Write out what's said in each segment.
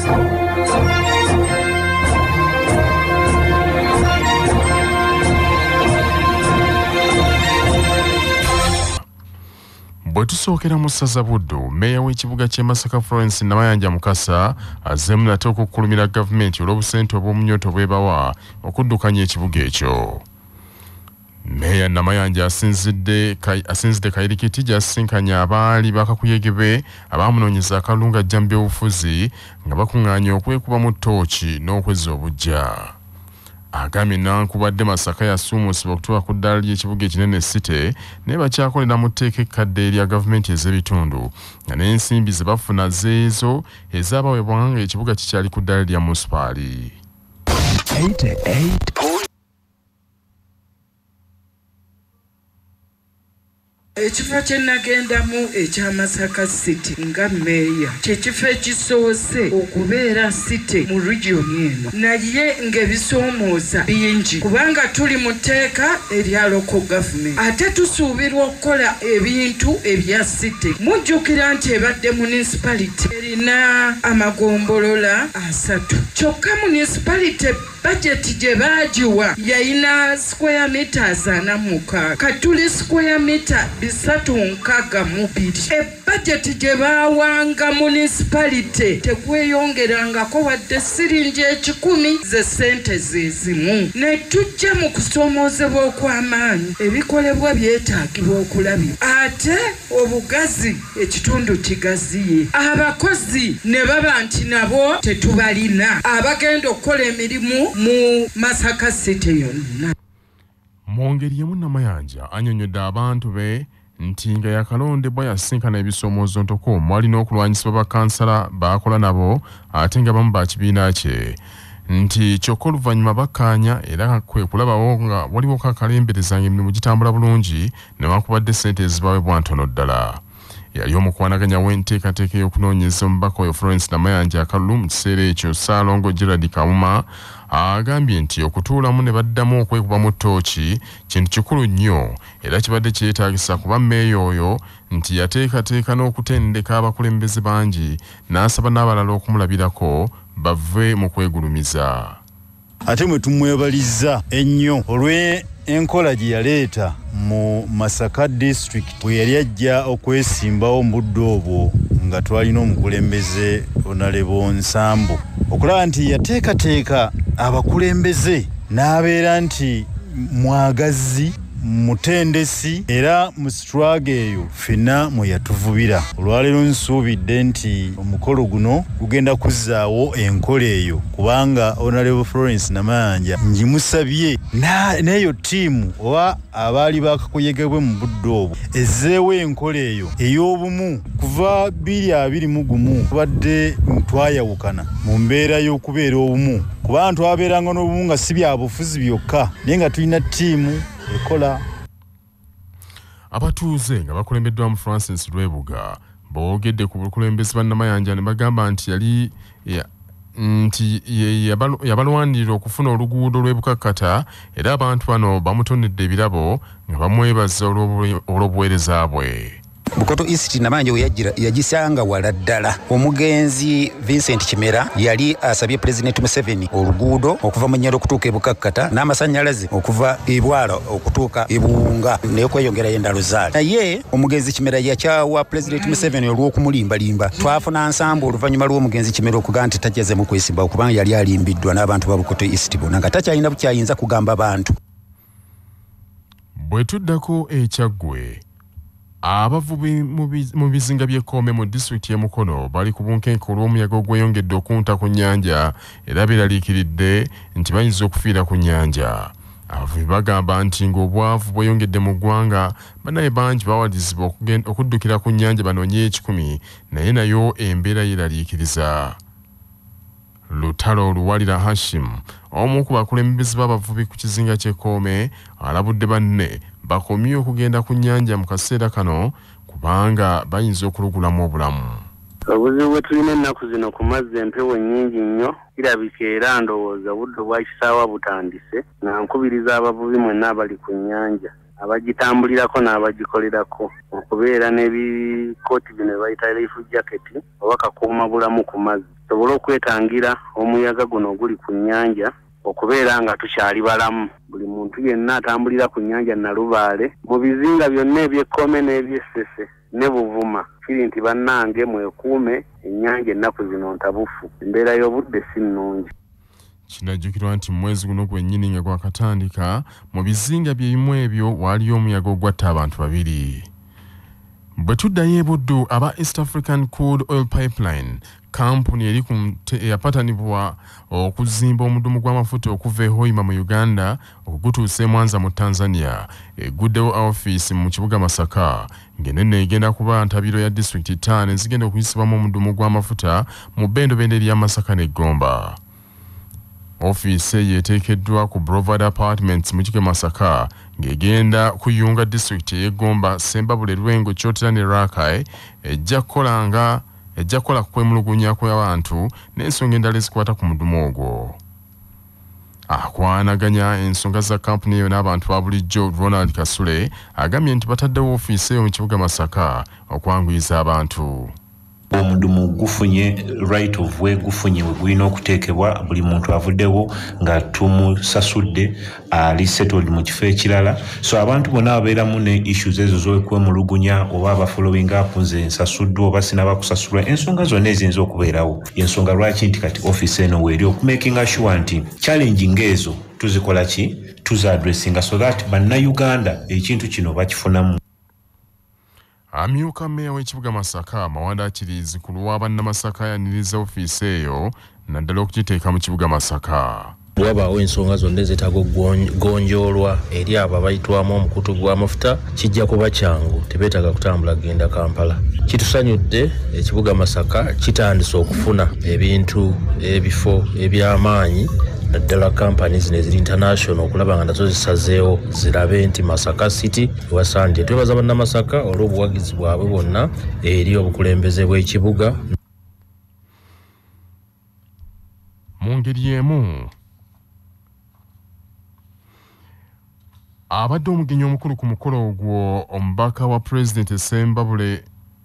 Bwetusookera mu ssaza Buddu, meeya w'ekibuga ky'e Masaka Florence Namayanja Mukasa azzeemu nate okukulumira gavumenti olw'obusente obw'omunyoto bwebawa okuddukanya ekibuga ekyo. Meeya Namayanja asinzidde Kayirikiti gy'asisinkanya abaali bakakuyege abaamunoonyeza akalungu ajja mu by'obufuzi nga bakuŋŋaanya okwekuba mu ttooki n'okwezza obuggya. Agambye nankubadde Masaka yasuumusibwa okutuuka ku ddaala ly'ekibuga ekinene City naye bakyakolera mu tteeka ekkadde erya gavumenti ez'ebitundu nga n'ensimbi ze bafuna zeezo ezaabaweebwanga nga ekibuga kikyali ku ddaala lya munisipaali. Ekifo kye nagendamu ekya Masaka City nga meeya kyekifo ekisoose okubeera City mu region eno, naye ng'ebisoomooza bingi kubanga tuli mu tteeka erya local government ate tusuubirwa okukola ebintu ebya City. Mujjukira nti ebadde municipality erina amagombolola 3 kyokka municipality budget gye baagiwa yayina square meters 46 katuli square meter 362. Budget gye baawanga municipality tekweyongerangako wadde siringi 10 ze ssente zezimu. Ne tujja mu kusoomoozebwa okw'amaanyi ebikolebwa byetaagibwa okulabira ate obugazi ekitundu kigaziye, abakozi ne baba nti nabo tetubalina abagenda okukola emirimu mu Masaka City yonna. Mu ngeri yemu Namayanja annyonnyodde abantu be nti nga yakalondebwa yasisinkana ebisoomoozo ntoko mwalina okulwanyisibwa bakansala baakola nabo ate nga bamu ba kibiina kye nti kyokka oluvannyuma bakkaanya era kwe kulabawo nga waliwo kakalembereza ng'emirimu gitambula bulungi newankubadde ssente ezibaweebwa ntono ddala. Yali omukwanaganya w'enteekateeka y'okunoonyeza omubaka oyo Florence Namayanja akalulu mu kiseera ekyo Ssaalongo Gerald Kawuma agambye nti okutuulamu ne baddamu okwekuba mu ttooki kintu kikulu nnyo era kibadde kyetaagisa kuba mmeeya oyo nti yateekateeka n'okutendeka abakulembeze bangi n'asaba n'abalala okumulabirako bave mu kwegulumiza. Ate mwe tumwebaliza ennyo olw'enkola gye yaleeta mu Masaka District bwe yali ajja okwesimbawo mu budde obwo nga twalina omukulembeze Onalebo Nsambu okulaba nti yateekateeka abakulembeze n'abeera nti mwagazi mutendesi era mu struggle eyo fena mwe yatuvubira. Olwaleero nsuubidde nti omukolo guno gugenda kuzzaawo enkola eyo kubanga Honorable Florence Namayanja njimusabye n'eyo ttiimu oba abaali bakakuyegebwe mu budde obwo ezzeewo enkola eyo ey'obumu. Kuva 2021 tubadde twayawukana mu mbeera y'okubeera obumu kubanga twabeeranga n'obumu nga si bya bufuzi byokka naye nga tulina ttiimu ekola. Abatuuze nga bakulembeddwa mu Francis Lwebuga boogedde ku bukulembeze ba Namayanja ne bagamba nti yabalwanirira okufuna oluguudo lw'ebukakkata era abantu bano bamutonedde ebirabo nga bamwebaza olw'obuweereza bwe. Bukoto East Namayanja we yagisanga wala ddala. Omugenzi Vincent Kimera yali asabye President Museveni oluguudo okuva mu Nyero okutuuka ebukakkata n'amasannyalaze okuva ebwala okutuuka ebuwunga n'okweyongera endalo zaali. Naye omugenzi Kimera yakyawa President Museveni olw'okumulimbalimba. Twafuna Nsambu oluvannyuma lw'omugenzi Kimera okuga nti tajjaze mu kwesimba kubanga yali alimbiddwa n'abantu ba Bukoto East bonna nga takyalina bukyayinza kugamba bantu. Bwe tuddako ekyaggwe abavubi mu bizinga by'ekkoome mu disitulikiti y'e Mukono bali ku bunkenke olw'omuyaga ogweyongedde okunta ku nnyanja era beeraliikiridde nti bayinza okufiira ku nnyanja. Abavubi bagamba nti ng'obwavu bweyongedde mu ggwanga bannaye bangi bawalizibwa okuddukira ku nnyanja banoonye 10 naye nayo embeera yeeraliikiriza. Lutalo Luwalira Hashim omu ku bakulembeze b'abavubi ku kizinga ky'ekkoome alabudde banne bakomye okugenda ku nnyanja mu kaseera kano kubanga bayinza okulugulamu obulamu. Obuzibu bwe tulina ennaku zino ku mazzi empewo nnyingi nnyo kirabika era ndowooza budde bwa kisaawa butandise nga nkubiriza abavubi mwenna abali ku nnyanja abagitambulirako n'abagikolerako okubeera n'ebikooti bino bayita life jacket oba kakuuma bulamu ku mazzi sobola okwetangira omuyaga guno oguli ku nnyanja okubeera nga tukyali balamu buli muntu yenna atambulira ku nnyanja Nalubaale mu bizinga byonna eby'Ekkome n'eby'Essese ne Buvuma kiri nti bannange mwekuume ennyanja ennaku zino ntabufu embeera y'obudde si nnungi. Kinajjukirwa nti mwezi guno gwennyini nga gwakatandika mu bizinga byebimu ebyo waaliyo omuyaga ogwatta abantu 2. Bwe tuddayo e Buddu aba East African Crude Oil Pipeline kampuni eri eyapatanibwa okuzimba omudumu gw'amafuta okuva e Hoima mu Uganda okugutuusa e Mwanza mu Tanzania eguddewo office mu kibuga Masaka ng'enene egenda kuba ntabiro ya district 5 ezigenda okuyisibwamu omudumu gw'amafuta mu bbendobende lya Masaka ne Gomba. Office yeteekeddwa ku Broward Apartments mu kibuga Masaka ng'egenda kuyunga district y'Egomba Sembabule Lwengo Kyotera ne Rakai ejja kola kwemulugunya kw'abantu n'ensonga endala ezikwata ku mudumu ogwo. Akwanaganya ensonga za kampuni eyo n'abantu ba bulijjo Ronald Kasule agambye nti bataddewo ofiisi eyo mu kibuga Masaka okwanguyiza abantu. Omudumu gufunye right of way gufunye gwina okuteekebwa buli muntu avuddewo nga tumusasudde ali settled mu kifo ekirala so abantu bonna abeeramu ne issues ezo z'okwemulugunya oba abafollowing up nze nsasuddwa oba sinaba kusasulwa ensonga zonna eziyinza okubeerawo ensonga lwaki nti kati office eno weeri okumakinga sure nti challenging ezo tuzikola ki tuzaadressinga so that bannayuganda ekintu kino bakifunamu. Amyuka meya w'ekibuga Masaka Mawanda Akirizi ku lwa bannamasaka yaniriza ofiisi eyo naddala okugiteeka mu kibuga Masaka. Bwabaawo ensonga zonna ezitaaga gonjoolwa eri abo abayitwamu omukutu gw'amafuta kijja kuba kyangu tebeetaaga kutambula kugenda Kampala. Kitusanyudde ekibuga Masaka kitandise okufuna ebintu ebifo eby'amaanyi naddala kampani zino eziri international okulaba nga nazo zisazeewo zirabe nti Masaka City wasandye. Twebaza bannamasaka olw'obuwagizi bwabwe bwonna eri obukulembeze bw'ekibuga. Mu ngeri emu abadde omugenyi omukulu ku mukolo ogwo omubaka wa President Sembabule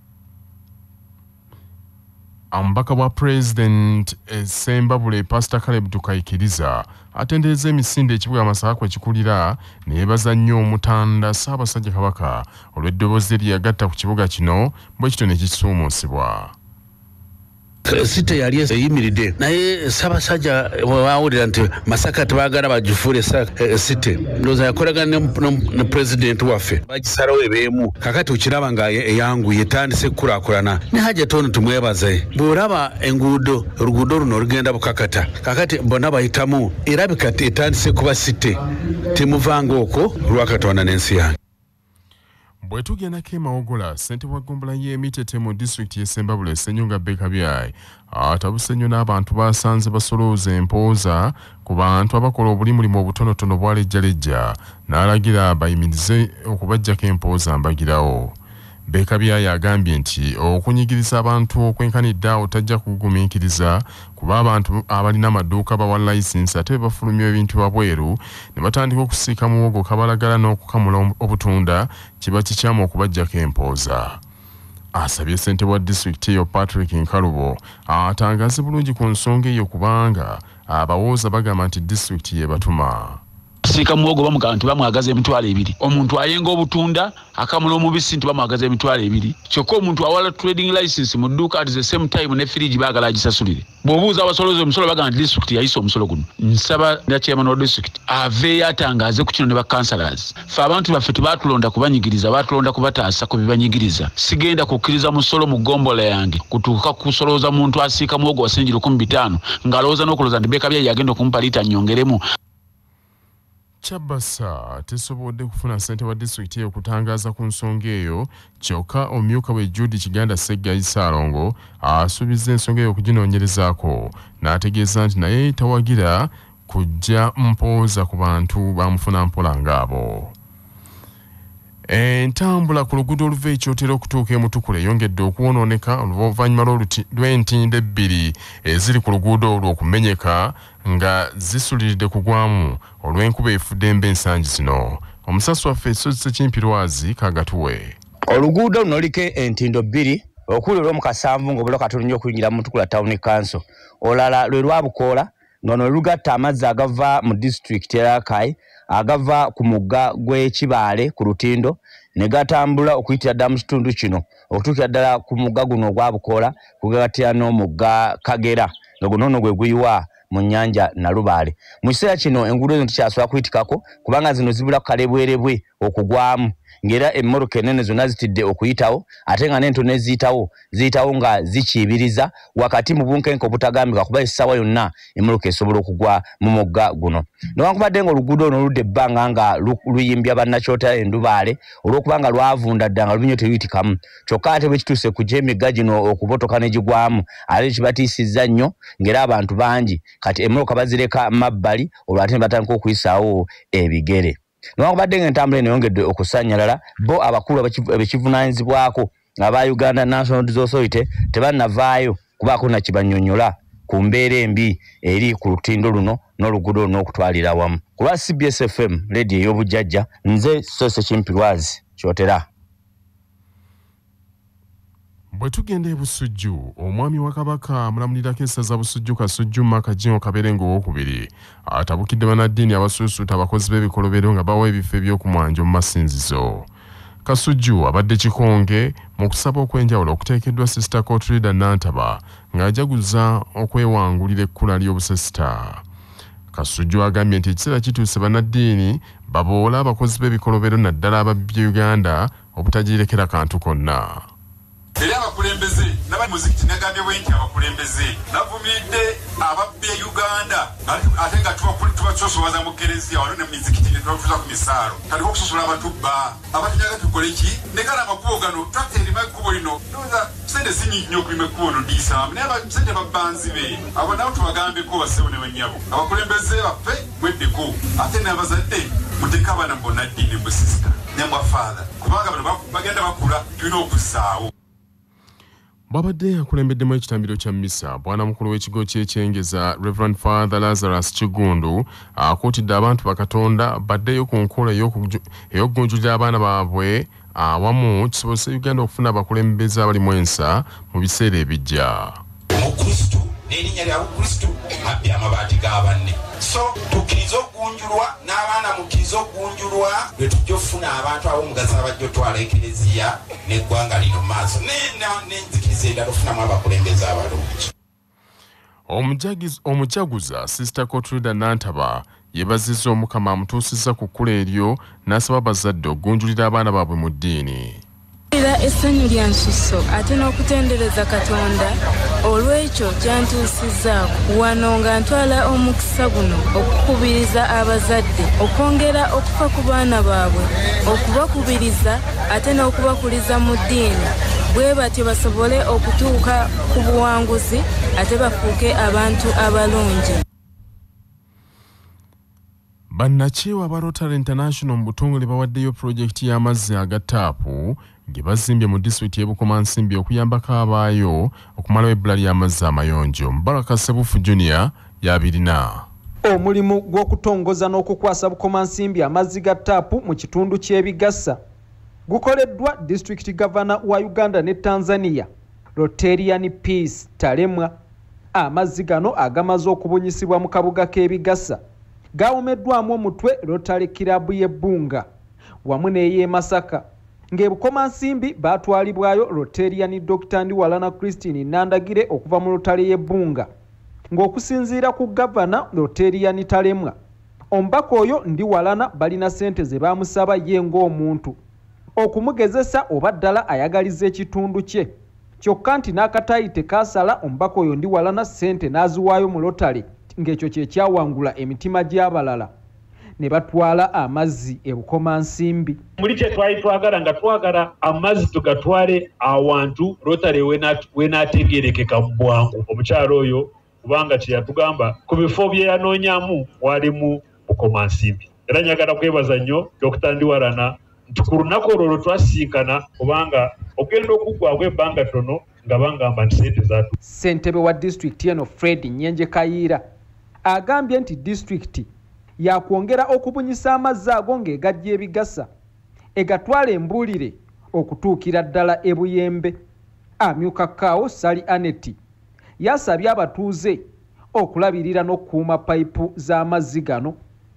Sembabule Pastor Caleb Tukayikiriza atendereza emisinde ekibuga Masaka kwe kikulira ne yeebaza nnyo omutanda Ssaabasajja Kabaka olw'eddoboozi lyagatta ku kibuga kino bwe kityo ne kisuumuusibwa. Site yali eyimiridde naye Ssaabasajja wawulira nti Masaka tebaagala bagifuule site ndowooza yakolagana ne pulezidenti waffe bagisalawo ebeemu kakati okiraba nga eyanguye etandise kukulaakulana ne hajja tono tumwebaze bw'olaba oluguudo luno olugenda bukakata kakati bonna bayitamu erabika etandise kuba site temuvanga okwo lwakatonda n'ensi yange. Bwe tugendako Mawogola ssentebe wa Ggombolola y'Emitete mu disitulikiti y'e Sembabule Ssenyonga Bekabyai atabuse nnyo n'abantu basanze basolooza empooza ku bantu abakola obulimulimu obutonotono bwalejjalejja n'alagira bayimirize okubaggyako empooza mbagirawo. Bekabyai agambye nti okunyigiriza abantu okwenkanidde awo tajja kugumiikiriza kuba abantu abalina amaduuka bawa layisinsi ate bafulumya ebintu wabweru ne batandika okusiika muwogo kabalagala n'okukamula obutunda kiba kikyamu okubaggyako empooza. Asabye ssentebe wa disitulikiti eyo Patrick Nkalubo atangaze bulungi ku nsonga eyo kubanga abawooza bagamba nti disitulikiti yebatuma. Sika muwogo bamugamba nti bamwagaza emitwalo 2 omuntu ayenga obutunda akamula omubisi nti bamwagaza emitwalo 2 kyokka omuntu awala trading license mu dduuka at the same time ne fridge baagala agisasulire bw'obuuza abasolooza omusolo bagamba nti district yayisa omusolo guno. Nsaba ne chairman wa district aveeyo atangaze ku kino ne bakansalas fe abantu baffe tebaatulonda kubanyigiriza baatulonda kubataasa ku bibanyigiriza. Sigenda kukkiriza musolo mu Ggombolola yange kutuuka kusolooza muntu asiika muwogo wa senjiro 15 ng'alowooza n'okulooza nti Bekabyai yagenda okumupa liita nnyongeremu. Chabasa tesobodde kufuna ssente wa disitulikiti eyo kutangaza ku nsonga eyo kyokka omumyuka we Judy Kiganda Seggayi Ssaalongo asuubizza ensonga eyo okuginoonyerezaako n'ategeeza nti naye tawagira kujja mpooza ku bantu bamufuna mpola ng'abo. Entambula ku luguudo oluva ekyotera okutuuka emutukula eyongedde okwonooneka oluvannyuma lw'entindo 2 eziri ku luguudo olwo okumenyeka nga zisuliridde kugwamu olw'enkuba efudde emba ensangi zino. Omusasu waffe Ssekimpirwazi kagatuwe. Oluguudo luno luliko entindo bbiri okuli olw'omukasanvu ng'obuloka tulunye okuyingira mu Tukula Town Council. Olala lwe lwabukoola ng'ono lugatta amazzi agava mu disitulikiti ya Rakai agava ku mugga gw'Ekibaale ku Lutindo ne gatambula okuyitira ddala mu kitundu kino okutuukira ddala ku mugga guno ogwabukoola kugattira n'omugga Kagera nga guno nno gwe guyiwa mu nnyanja Nalubaale. Mu kiseera kino enguudo zino tukyasobola kuyitikako kubanga zino zibula ku kalebwerebwe okugwamu ng'era emmoroka ennene zonna zitidde okuyitawo ate nga n'entono ziyitawo nga zikiibiriza wakati mu bunkenke obutagambika kuba essaawa yonna emmoroka esobola okugwa mu mugga guno. Newankubadde ng'oluguudo luno ludda ebbanga nga luyimbya bannakyota Endubaale olw'okuba nga lwavunda dda nga luminyo teruyitikamu kyokka ate bwe kituuse kujja emigga gino okubotoka ne gigwamu ate kibatiisizza nnyo ng'era abantu bangi kati emmoroka bazireka mabbali olwo ate ne batandika okuyisaawo ebigere. Newankubadde ng'entambula eno eyongedde okusannyalala bo abakulu abekivunaanyizibwako aba Uganda National Diesel Authority tebannavaayo kubaako na kibannyonnyola ku mbeera embi eri ku lutindo luno n'oluguudo luno okutwalira wamu. Ku lwa CBS FM leediyo ey'obujjajja nze Ssekimpirwazi kyotera. Bwe tugenda e Busujju, omwami wa Kabaka amulamulirako essaza Busujju Kasujju Makajingo Kaberengo owookubiri atabukidde bannaddiini abasuusuuta abakozi b'ebikolobero nga bawa ebifo eby'okumwanjo mu masinzizo. Kasujju abadde kikonge mu kusaba okw'enjawulo okuteekeddwa Sister Courtreader Nantaba ng'ajaguza okwewangulira ekkula ly'obusesita. Kasujju agambye nti ekiseera kituuse bannaddiini baboola abakozi b'ebikolobero naddala ababbi Uganda obutagirekera kantu konna. Era abakulembeze n'abamuzikiti nagambye bwenti abakulembeze navumiridde ababbi Uganda ate nga tubasosowaza mu Kereziya wano ne mizikiti ne tubafuza ku misaalo kaliko okusosola abatubba abatinyaga tukole ki nekala amakubo gano trakta erima ekkubo lino ndowooza sente si nyingi nnyo okulima ekkubo no diisaamu naye sente babbanzi be abo nabo tubagambeko bassebo ne bannyabo abakulembeze baffe mweddeko ate n'abazadde muteeka abaana mbonnaddiini mbusisita ne mbwafaatha kubanga bano bagenda bakula tulina okussaawo. Babadde akulembeddemu ekitambiro kya mmisa bwana mukulu w'ekigo ky'ekyengeza Reverend Father Lazarus Kigundu akuutidde abantu bakatonda baddeyo ku nkola ey'okugunjulira abaana baabwe awamu kisobozesa Uganda okufuna abakulembeze abalimu ensa mu biseera ebijja. Omukristu n'erinnya lya Bukristu abbye amabaati g'abanne. So tukkiriza okugunjulwa n'abaana mukkiriza okugunjulwa lwe tujja okufuna abantu ab'omugaso abajja otwala ekereziya n'eggwanga lino maaso n'enzikiriza endala ofunamu abakulembeze abalungi. Omujaguza Sister Courtreader Nantaba yeebazizza Omukama amutuusizza ku kkula eryo n'asaba bazadde okugunjulira abaana baabwe mu ddiini. Essanyu lya nsusso ate n'okutendereza Katonda olw'ekyo kyantuusizzaako wano nga ntwala omukisa guno okukubiriza abazadde okwongera okufa ku baana baabwe okubakubiriza ate n'okubakuliza mu ddiini bwe batyo basobole okutuuka ku buwanguzi ate bafuuke abantu abalungi. Bannakyewa ba Rotary International mu butongole bawaddeyo pulojekiti y'amazzi aga taapu gye bazimbye mu disitulikiti y'e Bukomansimbi okuyambako abaayo okumalawo ebbula ly'amazzi amayonjo. Mbaraka Sebufu Junior y'abirina. Omulimu gw'okutongoza n'okukwasa Bukomansimbi amazzi ga taapu mu kitundu ky'ebigassa gukoleddwa District Governor wa Uganda ne Tanzania Rotarian Peace Talemwa. Amazzi gano agamaze okubunyisibwa mu kabuga k'ebigassa gawumeddwamu omutwe Rotary Club y'Ebbunga wamu n'ey'e Masaka ng'e Bukomansimbi baatwalibwayo Rotarian Dr. Ndiwalana Christine Nandagire okuva mu Rotary y'Ebbunga ng'okusinziira ku Governor Rotarian Talemwa omubaka oyo Ndiwalana balina ssente ze baamusaba ye ng'omuntu okumugezesa oba ddala ayagaliza ekitundu kye kyokka nti n'akataayi tekaasala omubaka oyo Ndiwalana ssente n'aziwaayo mu Rotary ng'ekyo kye kyawangula emitima gy'abalala ne batwala amazzi e Bukomansimbi. Muli kye twagala nga twagala amazzi tugatwale awantu Rotary weenaategeerekeka mu bwangu. Omukyalo oyo kubanga kye yatugamba ku bifo bye yanoonyamu wali mu Bukomansimbi. Era njagala kwebaza nnyo Dr. Ndiwalana nti ku lunaku olwo twasiikana kubanga ogenda okuggwako ebbanga ttono nga bangamba nti ssente zaatu. Ssentebe wa disitulikiti eno Fred Nyenje Kayiira agambye nti disitulikiti yakwongera okubunyisa amazzi ago ng'egajja ebigasa egatwala embuulire okutuukira ddala ebuyembe. Amyuka Kaawo Sali Aneti yasabye abatuuze okulabirira n'okukuuma payipu z'amazzi gano.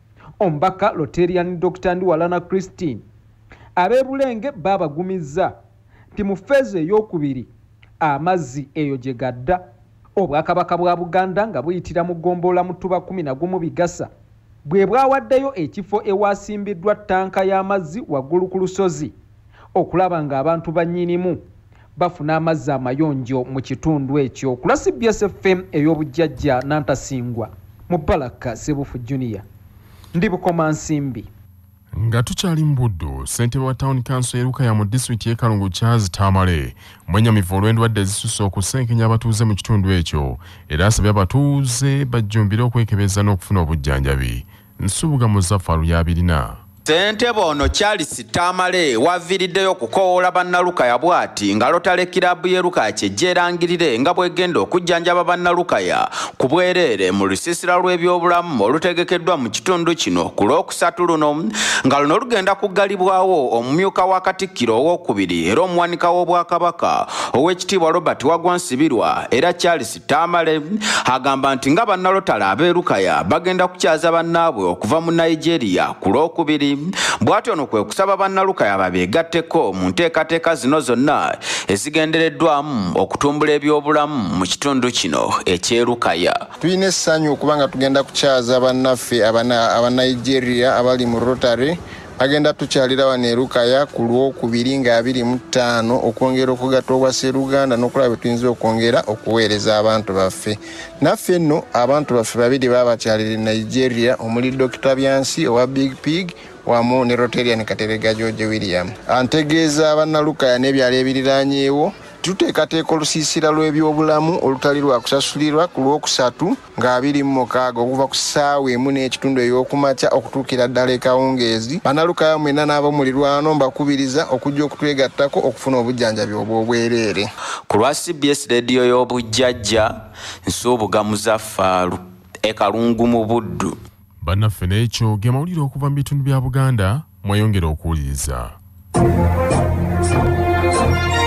Omubaka Rotarian Dr. Ndiwalana Christine ab'e Bulenge baabagumizza nti mu ffeezo ey'okubiri amazzi eyo gye gadda. Obwakabaka bwa Buganda nga buyitira mu ggombolola Mutuba 11 Bigasa bwe bwawaddeyo ekifo ewasimbiddwa ttanka y'amazzi waggulu ku lusozi okulaba ng'abantu bannyinimu bafuna amazzi amayonjo mu kitundu ekyo. Ku lwa CBS FM ey'obujjajja Nantasingwa mu Baraka Sebufu Junior ndi Bukoma Nsimbi. Nga tukyali mu Buddu, ssentebe wa Town Council Erukaya mu disitulikiti y'e Kalungu Charles Tamale mwenyamivu olw'endwadde ezisusse okusenkenya abatuuze mu kitundu ekyo era asabye abatuuze bajjumbire okwekebeza n'okufuna obujjanjabi. Nsubuga Muzaffaru y'abirina. Ssentebe ono Charles Tamale waviiriddeyo okukoola bannalukaya bw'ati nga Rotary Club y'e Lukaya kyejja erangirire nga bw'egenda okujjanjaba bannalukaya ku bwereere mu lusiisira lw'ebyobulamu olutegekeddwa mu kitundu kino ku Lwokusatu luno nga luno lugenda kuggalibwawo omumyuka wa Katikkiro owookubiri era omuwanika w'Obwakabaka Oweekitiibwa Robert Waggwansibirwa era Charles Tamale agamba nti nga bannalotale ab'e Lukaya bagenda kukyaza bannaabwe okuva mu Nigeria ku Lwokubiri. Bw'atyo ono kwe kusaba bannalukaya babeegatteko mu nteekateeka zino zonna ezigendereddwamu okutumbula ebyobulamu mu kitundu kino eky'e Lukaya. Tulina essanyu okuba nga tugenda kukyaza bannaffe aba Nigeria abali mu Rotary agenda tukyalira wano e Lukaya ku Lwokubiri nga 25 okwongera okugatta obwa Sseruganda n'okulaba tuyinza okwongera okuweereza abantu baffe. Naffe nno abantu baffe babiri babakyalira e Nigeria omuli Dr. Byansi owa Big Pig wamu ne Rotarian Katerega George William. Antegeeza bannalukaya n'ebyalo ebiriraanyeewo tuteekateeka olusiisira lw'ebyobulamu olutali lwa kusasulirwa ku Lwokusatu nga 26 okuva ku ssaawa 1 n'ekitundu ey'okumakya okutuukira ddala ekawungeezi. Bannalukaya mwena n'ab'omulirwano mbakubiriza okujja okutwegattako okufuna obujjanjabi obw'obwereere. Ku lwa CBS Radio y'obujjajja Nsubuga Muzaffaaru e Kalungu mu Buddu. Bannaffe n'ekyo ge mawulire okuva mu bitundu bya Buganda mweyongera okuwuliriza.